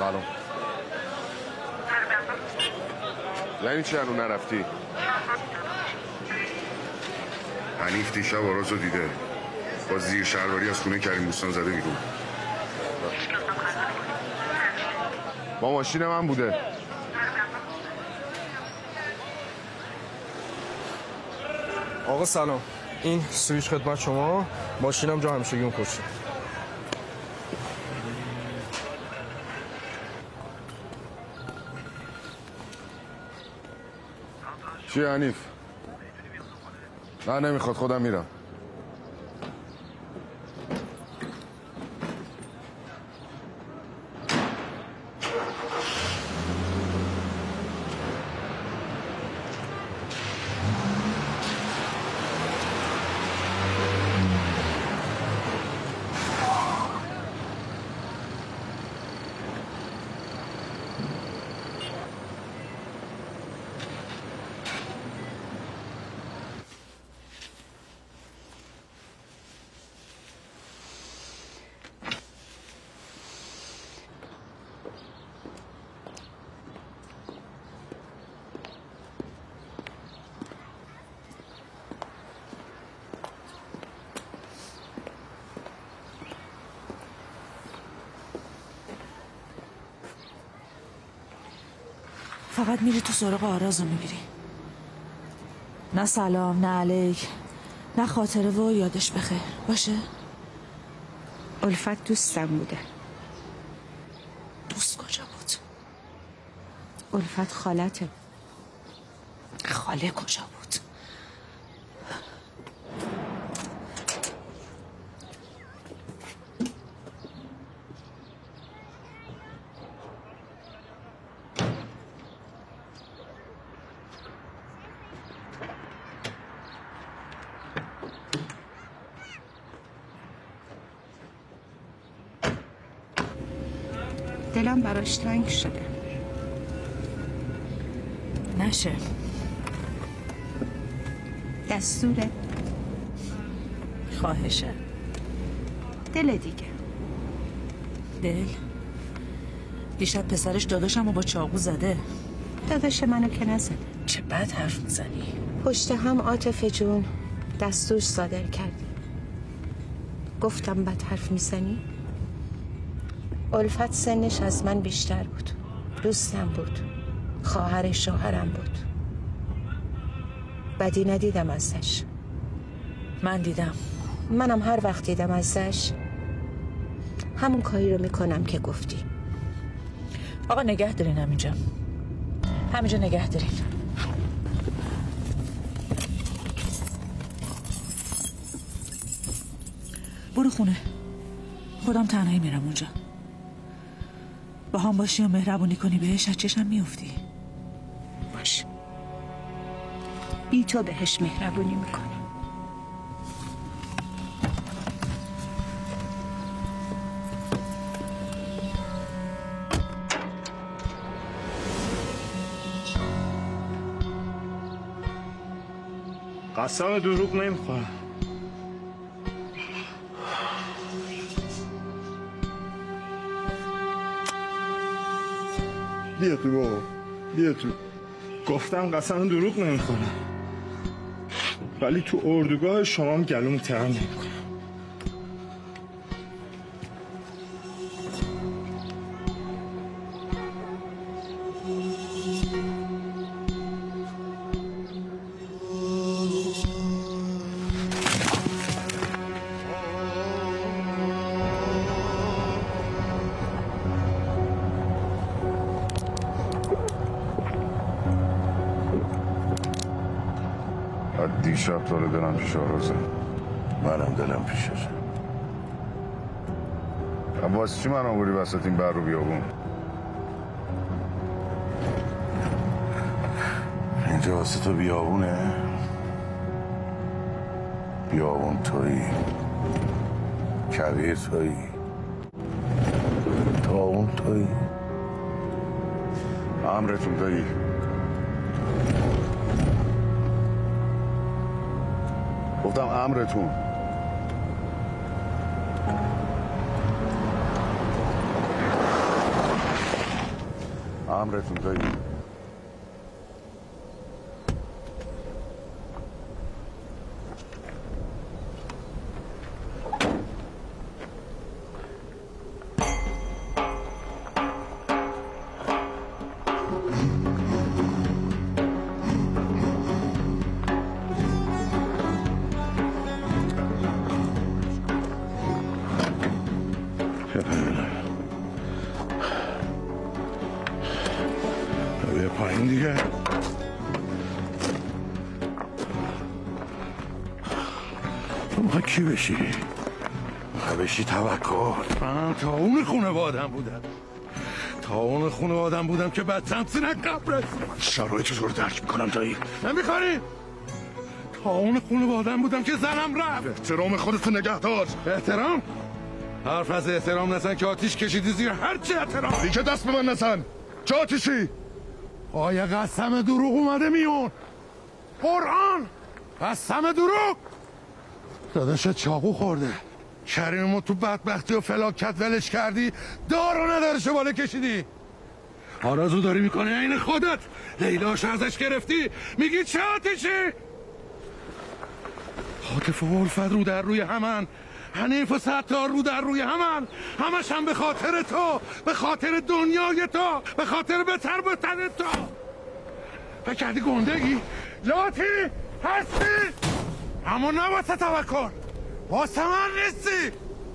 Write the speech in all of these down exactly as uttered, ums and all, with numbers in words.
سلام. یعنی چی هنو نرفتی؟ حنیف دیشب آراز رو دیده، با زیر شهرواری از خونه کریم بوستان زده بیرون. با ماشین من بوده. آقا سلام، این سویچ خدمت شما. ماشینم جا همیشگی اون پشته. چیه حنیف؟ نه نمیخواد، خودم میرم. فقط میری تو سراغ آرازو میبینی. نه سلام، نه علیک، نه خاطره و یادش بخیر باشه. الفت دوستم بوده. دوست کجا بود؟ الفت خالته. خاله کجا بود؟ دلم براش تنگ شده. نشه. دستوره. خواهشه. دل دیگه. دل؟ دیشب پسرش داداشم رو با چاقو زده. داداش منو که نزده. چه بد حرف میزنی. پشت هم عاطفه جون دستور صادر کردی. گفتم بد حرف میزنی؟ الفت سنش از من بیشتر بود. دوستم بود. خواهر شوهرم بود. بدی ندیدم ازش. من دیدم. منم هر وقت دیدم ازش همون کاری رو میکنم که گفتی. آقا نگه دارین همینجا. همینجا نگه دارین. برو خونه. خودم تنهایی میرم اونجا. با هم باشی و مهربونی کنی بهش از چشم میافتی. باش. بی تو بهش مهربونی میکنم. قسم دروغ نمیخورم. بیا تو بابا، بیا تو. گفتم قسم دروغ نمیخورم، ولی تو اردوگاه شما هم گلوم ترم نمیکنم. دیشب تو رو دلم پیش آرازه. منم دلم پیششه. واسه چی من آوری وسط این بر رو بیابون؟ اینجا واسه تو بیابونه؟ بیابون تویی، کویر تویی، تاون تویی. امرتون دایی. گفتم امرتون. امرتون تویی. بیا پایین دیگه. تو میخوای کی بشی؟ میخوای بشی توکل. من تا اون خونوادم بودم تا اون خونوادم بودم که بدتم سینه قبرت. شرایط رو درک میکنم دایی. نمیخواری؟ تا اون خونوادم بودم که زنم رفت. احترام خودتو نگه دار. احترام؟ حرف از احترام نزن که آتیش کشیدی زیر هر چی احترام. دیگه دست به من نزن. چه آتیشی؟ آیا قسم دروغ اومده میون؟ قرآن قسم دروغ. داداشت چاقو خورده. کریمو تو بدبختی و فلاکت ولش کردی. دارو نداره شواله کشیدی. آرزو داری میکنه این خودت. لیلاش ازش گرفتی میگی چه آتیشی؟ حاطف و الفت رو در روی همن. حنیف و ستار رو در روی همن. همش هم به خاطر تو، به خاطر دنیای تو، به خاطر بتر بتن تو. فکر کردی گندگی؟ لاتی هستی؟ اما نه واسه توکل، واسه من نیستی.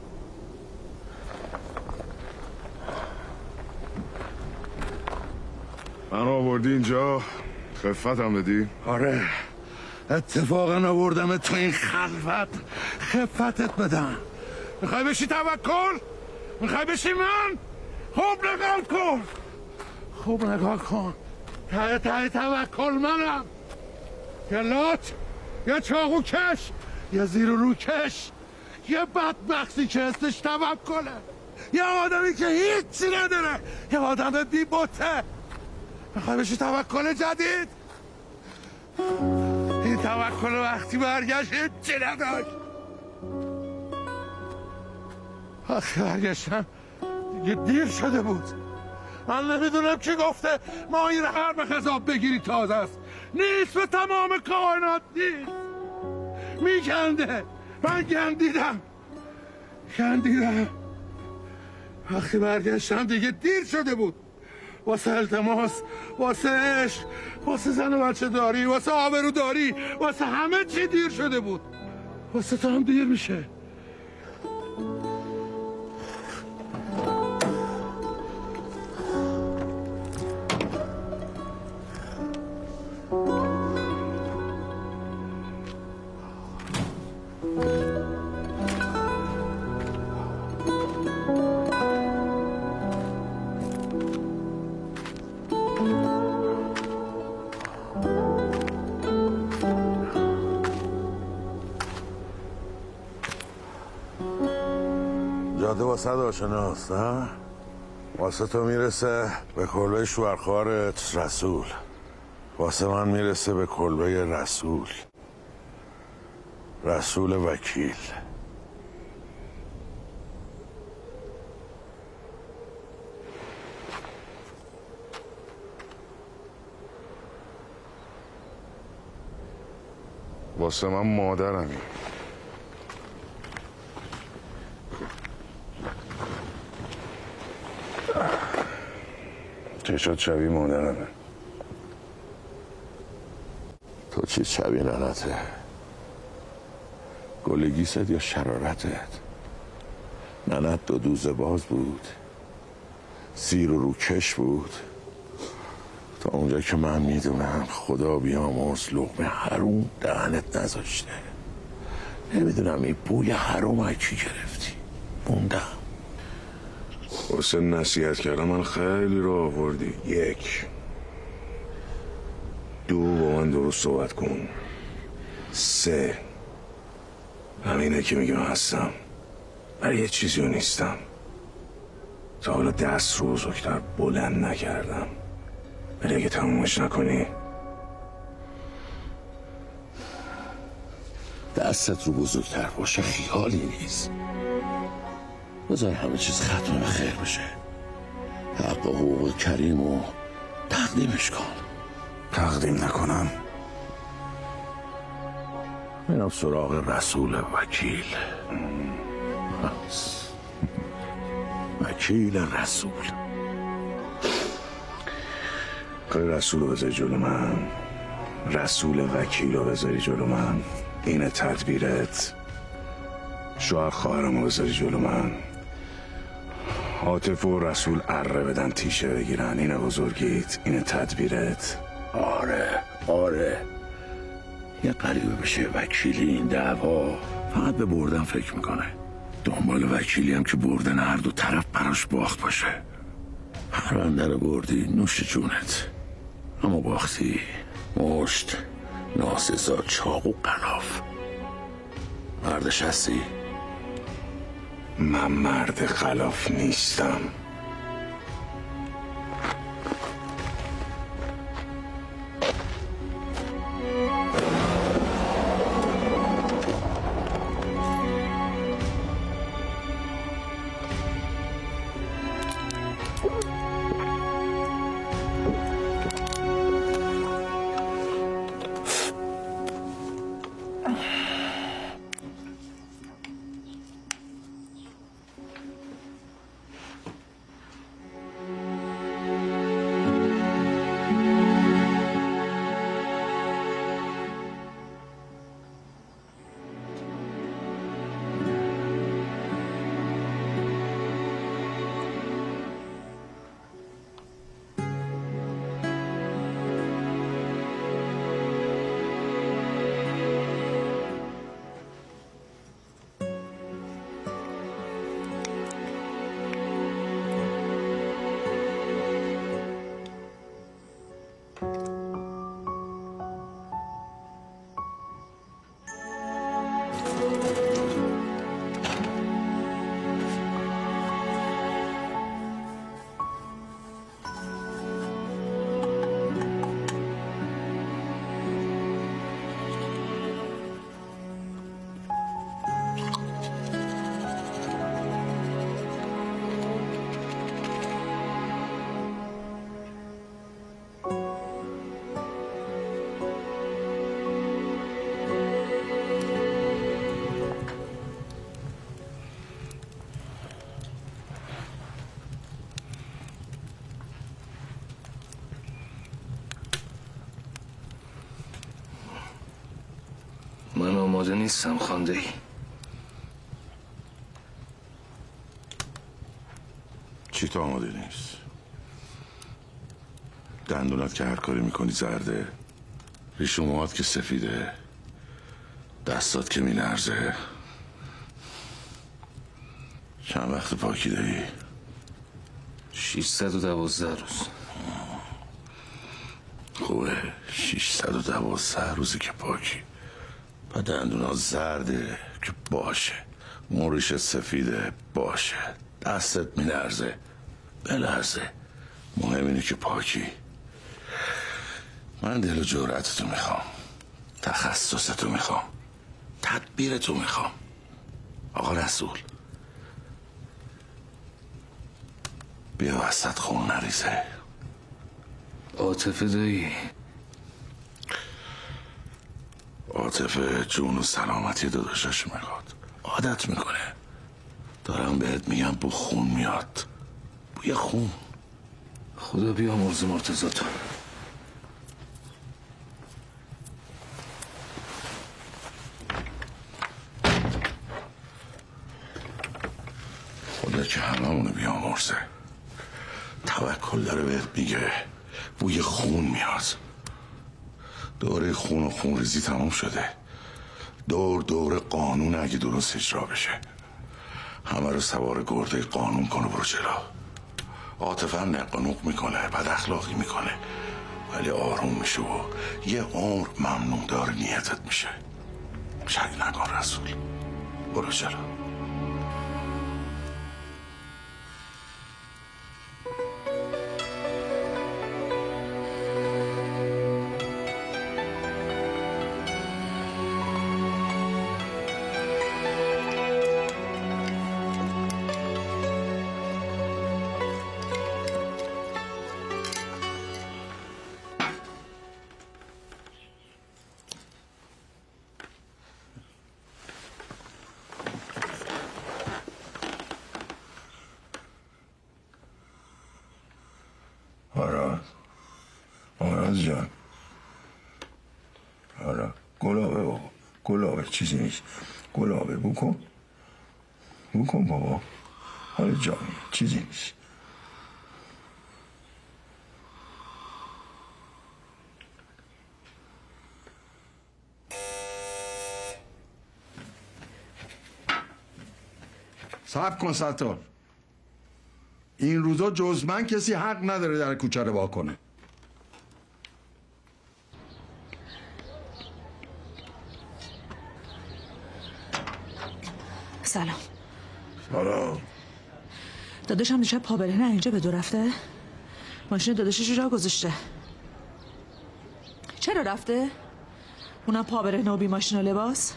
من آوردی اینجا خفتم بدی؟ آره اتفاقا آوردم تو این خلوت خفتت بدم. میخوای بشی توکل؟ میخوای بشی من؟ خوب نگاه کن، خوب نگاه کن. ته ته توکل منم. یه لات، یه چاقو کش، یه زیر و رو کش، یه بدبختی که اسمش توکله، یه آدمی که هیچی نداره، یه آدم بی بوته. میخوای بشی توکل جدید؟ این توکل وقتی برگشت هیچی نداشت. وقتی برگشتم دیگه دیر شده بود. من نمیدونم کی گفته ما این هر به خضاب بگیری تازه است. نیست به تمام کائنات نیست. میگنده. من گندیدم گندیدم وقتی برگشتم دیگه دیر شده بود. واسه التماس، واسه عشق، واسه زن و بچه داری، واسه آبرو داری، واسه همه چی دیر شده بود. واسه تو هم دیر میشه. جاده واسه آشناست نه؟ واسه تو میرسه به کلبه شوهرخوارت رسول. واسه من میرسه به کلبه رسول. رسول وکیل. واسه من مادرمی. چشات شبیه مادرمه. تو چی شبیه ننته؟ گلگیست یا شرارتت؟ ننت دو دوزه باز بود، سیر و روکش بود. تا اونجا که من میدونم خدا بیامرز لقمه حروم دهنت نذاشته. نمیدونم این بوی حروم از کی گرفتی. موندم. واسه نصیحت کردم من خیلی رو آوردی. یک، دو، با من درست صحبت کن. سه، همینه که میگم هستم ولی یه چیزی رو نیستم. تا حالا دست رو بزرگتر بلند نکردم ولی اگه تمومش نکنی دستت رو بزرگتر باشه خیالی نیست. بذار همه چیز ختم به خیر بشه. حق و حقوق کریم و تقدیمش کن. تقدیم نکنم میرم سراغ رسول وکیل. وکیل رسول. خیلی رسول رو بذاری جلو من، رسول وکیل رو بذاری جلو من، اینه تدبیرت. شوهر خواهرم رو بذاری جلو من، عاطف و رسول اره بدن تیشه بگیرن، اینه بزرگیت، اینه تدبیرت. آره آره، یه قریبه بشه وکیلی این دعوا فقط به بردن فکر میکنه. دنبال وکیلی هم که بردن هر دو طرف براش باخت باشه. پرونده رو بردی نوش جونت، اما باختی مشت ناسزا چاقو قلاف. مردش هستی؟ من مرد خلاف نیستم. من آماده نیستم خانده ای. چی تو آماده نیست؟ دندونات که هر کاری میکنی زرده، ریش و موهات که سفیده، دستات که میلرزه. چند وقت پاکی داری؟ ششصد و دوازده روز. خوبه، ششصد و دوازده روزی که پاکی و دندونات زرده که باشه، موریش سفیده باشه، دستت میلرزه بلرزه، مهم اینه که پاکی. من دل و جرأتتو میخوام، تخصصتو میخوام، تدبیرتو میخوام. آقا رسول بیا وسط خون نریزه. عاطفه دایی، عاطفه جون و سلامتی داداشش میخواد، عادت میکنه. دارم بهت میگم بو خون میاد، بوی خون. خدا بیامرز مرتضی. خدا که هممونو بیامرزه. توکل داره بهت میگه بوی خون میاد. دوره خون و خونریزی تمام شده. دور دور قانون اگه درست اجرا بشه. همه رو سوار گرده قانون کنه برو جلو. عاطفه نق و نق میکنه، بد اخلاقی میکنه، ولی آروم میشه و یه عمر ممنون دار نیتت میشه. شک نکن رسول، برو جلو. جان حالا گلابه بابا گلابه چیزی نیست گلابه بکن بکن بابا حالا جانی چیزی نیست صبر کن ستار این روزا جز من کسی حق نداره در کوچه رو وا کنه. سلام. سلام. داداشم دیشب پا برهنه اینجا به دو رفته؟ ماشین داداشش رو جا گذاشته. چرا رفته؟ اونم پا برهنه و بی ماشین و لباس؟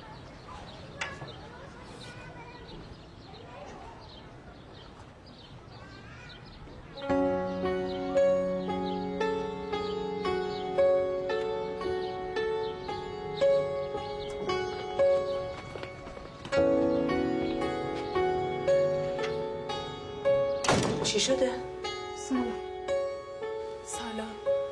چی شده؟ سلام. سلام.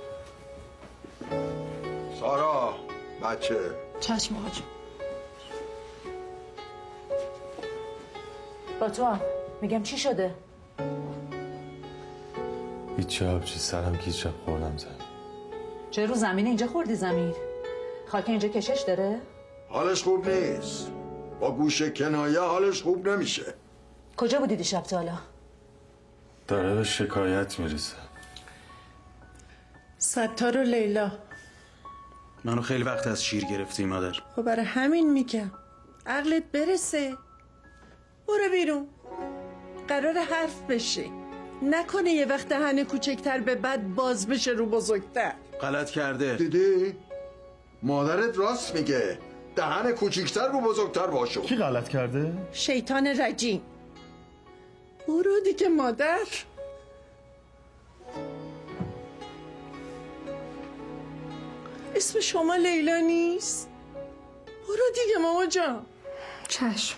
سارا بچه چشم حاج. با تو هم میگم چی شده؟ هیچی آبجی سرم گیج رفت خوردم زمین. چه رو زمین اینجا خوردی زمین؟ خاک اینجا کشش داره؟ حالش خوب نیست با گوش کنایه حالش خوب نمیشه. کجا بودی دیشب تا حالا؟ داره به شکایت میرسه. ستار و لیلا منو خیلی وقت از شیر گرفتی مادر. خب برای همین میگم عقلت برسه برو بیرون قرار حرف بشه نکنه یه وقت دهن کوچکتر به بعد باز بشه رو بزرگتر. غلط کرده. دیدی؟ مادرت راست میگه دهن کوچکتر رو بزرگتر باشو. کی غلط کرده؟ شیطان رجیم. برو دیگه مادر. اسم شما لیلا نیست؟ برو دیگه ماما جان. چشم.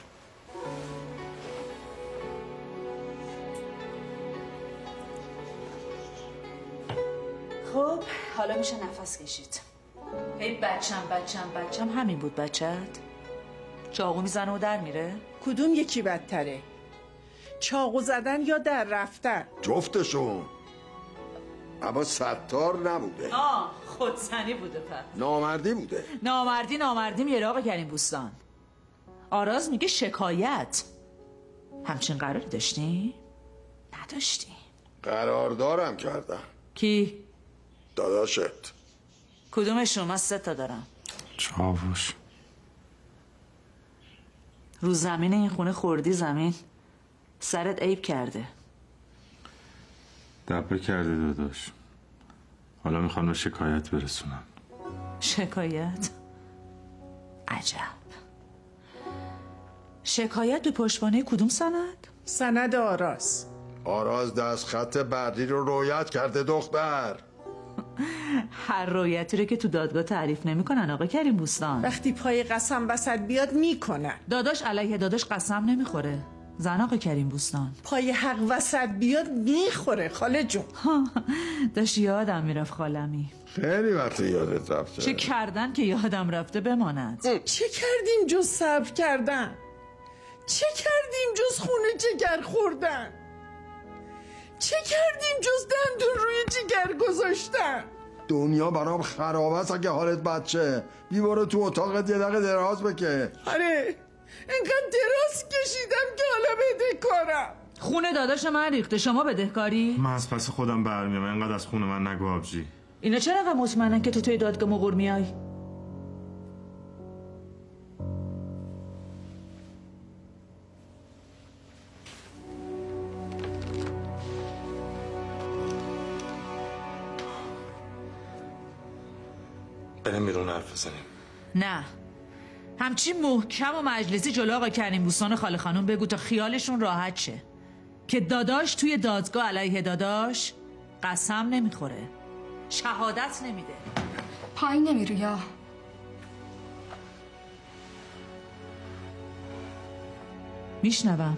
خب حالا میشه نفس کشید. هی بچم بچم بچم همین بود بچت؟ چاقو میزنه و در میره؟ کدوم یکی بدتره؟ چاقو زدن یا در رفتن؟ جفتشون. اما ستار نبوده. آه خودزنی بوده پس. نامردی بوده. نامردی نامردی میره آقا کریم بوستان. آراز میگه شکایت. همچین قراری داشتی؟ نداشتی. قراردارم کردم. کی؟ داداشت. کدومشون؟ من سه تا دارم. چاوش رو زمین این خونه خوردی زمین سرت عیب کرده. دبه کرده داداش. حالا میخوان به شکایت برسونن. شکایت؟ عجب. شکایت به پشتوانه کدوم سند؟ سند آراز. آراز دست خط بعدی رو رویت کرده دختر. هر رویتی رو که تو دادگاه تعریف نمیکنن آقا کریم بوستان. وقتی پای قسم وسط بیاد میکنن. داداش علیه داداش قسم نمیخوره. زن آقا کریم بوستان. پای حق وسط بیاد میخوره خاله جون. داشت یادم میرفت خالمی. خیلی وقت یادت رفته. چه کردن که یادم رفته بماند؟ چه کردیم جز صبر کردن؟ چه کردیم جز خونه جگر خوردن؟ چه کردیم جز دندون روی جگر گذاشتن؟ دنیا برام خراب است اگه حالت بچه بی برو تو اتاقت یه دقیقه دراز بکه. آره اینقدر دراز کشیدم که حالا بدهکارم. خونه داداش من ریخته شما بدهکاری؟ من از پس خودم برمیام اینقدر از خونه من نگو آبجی. اینا چرا انقدر مطمئنن که تو توی دادگاه مقور میای؟ بریم بیرون حرف بزنیم. نه همچی محکم و مجلسی جلو آقا کریم بوستان خاله خانوم بگو تا خیالشون راحت شه که داداش توی دادگاه علیه داداش قسم نمیخوره شهادت نمیده. پایین نمیرو یا میشنوم.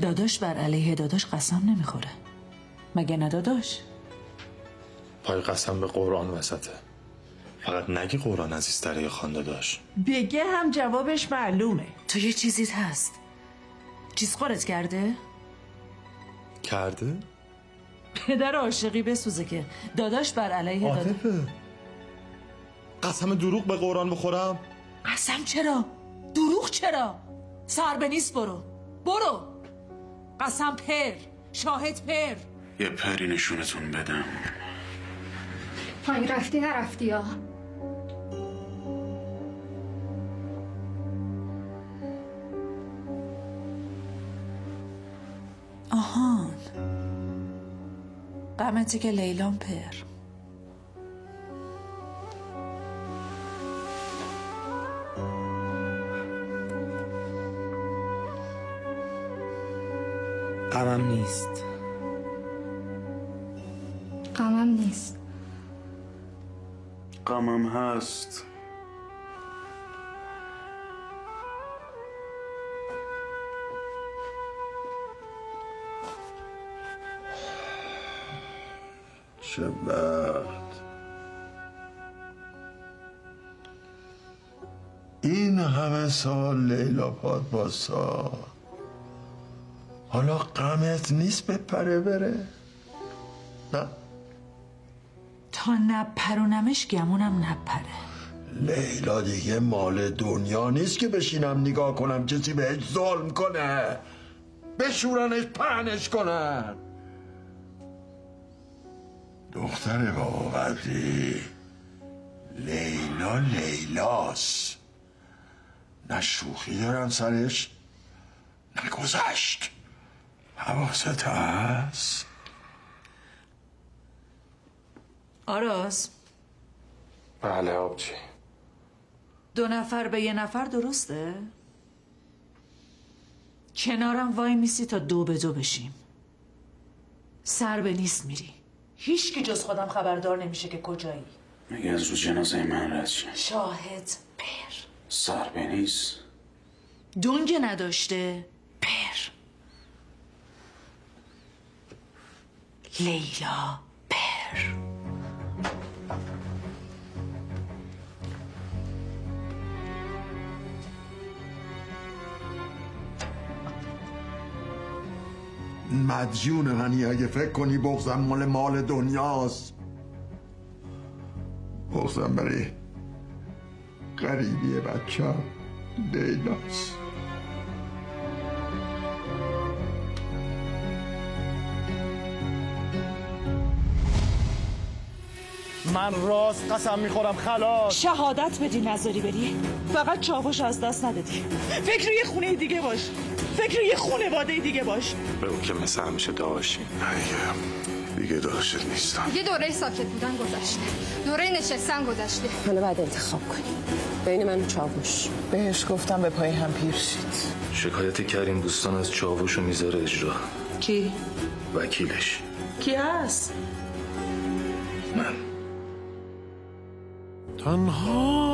داداش بر علیه داداش قسم نمیخوره، مگه نه داداش؟ پای قسم به قرآن وسطه. فقط نگی قرآن عزیزتره یا خانده داشت. بگه هم جوابش معلومه. تو یه چیزیت هست. چیز خورت کرده؟ کرده؟ پدر عاشقی بسوزه که داداش بر علیه داداش. عاطفه قسم دروغ به قرآن بخورم؟ قسم چرا؟ دروغ چرا؟ سر به نیست برو برو. قسم پر، شاهد پر. یه پری نشونتون بدم. پایین رفتی نرفتی ها. آهان قمتی که لیلان پر. غمم نیست. غمم نیست. غمم هست. چه وقت این همه سال لیلا پاد باسا، حالا غمت نیست بپره بره؟ نه تا نپرونمش گمونم نپره. لیلا دیگه مال دنیا نیست که بشینم نگاه کنم کسی بهش ظلم کنه، بشورنش پهنش کنن. دختر بابا قدری، لیلا لیلاست، نه شوخی دارن سرش نه گذشت. حواست هست؟ آراز. بله آبجی. دو نفر به یه نفر درسته؟ کنارم وای میسی تا دو به دو بشیم. سر به نیست میری، هیچ کی جز خودم خبردار نمیشه که کجایی. مگه از روز جنازه من رد شد؟ شاهد پر. سر به نیست. دنگ نداشته پر. لیلا پر. مدیون غنی اگه فکر کنی بغضم مال مال دنیاست. بغضم برای غریبی بچه لیلاست. من راست قسم میخورم خلاص. شهادت بدی نذاری بری، فقط چاوش از دست ندادی. فکر یه خونه دیگه باش، فکر یه خانواده دیگه باش. بگو که مثل همیشه داشتیم. دیگه دیگه داشت نیستم. دیگه دوره ساکت بودن گذشته، دوره نشستن گذشته. حالا باید انتخاب کنیم بین من و چاوش. بهش گفتم به پای هم پیر شید. شکایت کریم بوستان از چاوشو میذاره اجرا. کی؟ وکیلش. کی هست؟ من. تنها